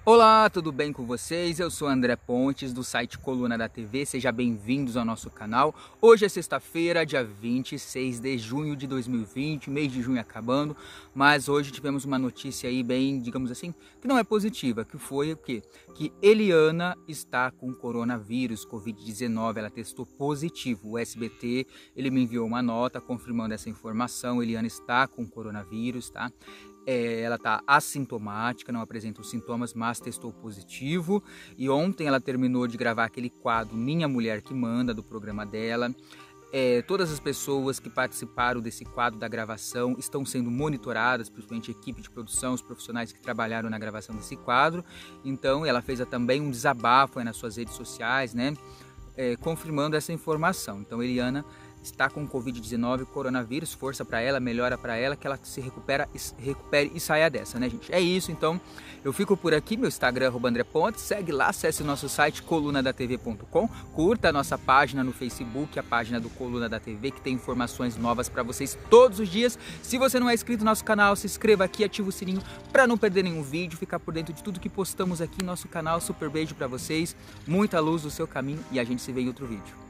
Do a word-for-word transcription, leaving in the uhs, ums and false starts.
Olá, tudo bem com vocês? Eu sou André Pontes do site Coluna da T V, sejam bem-vindos ao nosso canal. Hoje é sexta-feira, dia vinte e seis de junho de dois mil e vinte, mês de junho acabando, mas hoje tivemos uma notícia aí bem, digamos assim, que não é positiva, que foi o quê? Que Eliana está com coronavírus, covid dezenove, ela testou positivo. O S B T, ele me enviou uma nota confirmando essa informação, Eliana está com coronavírus, tá? É, ela está assintomática, não apresenta os sintomas, mas testou positivo. E ontem ela terminou de gravar aquele quadro Minha Mulher que Manda, do programa dela. É, todas as pessoas que participaram desse quadro da gravação estão sendo monitoradas, principalmente a equipe de produção, os profissionais que trabalharam na gravação desse quadro. Então ela fez também um desabafo aí nas suas redes sociais, né, é, confirmando essa informação. Então Eliana está com covid dezenove, coronavírus, força para ela, melhora para ela, que ela se recupera, recupere e saia dessa, né, gente? É isso, então eu fico por aqui, meu Instagram, arroba André Pontes, segue lá, acesse o nosso site coluna da T V ponto com, curta a nossa página no Facebook, a página do Coluna da T V, que tem informações novas para vocês todos os dias. Se você não é inscrito no nosso canal, se inscreva aqui, ativa o sininho para não perder nenhum vídeo, ficar por dentro de tudo que postamos aqui no nosso canal. Super beijo para vocês, muita luz no seu caminho e a gente se vê em outro vídeo.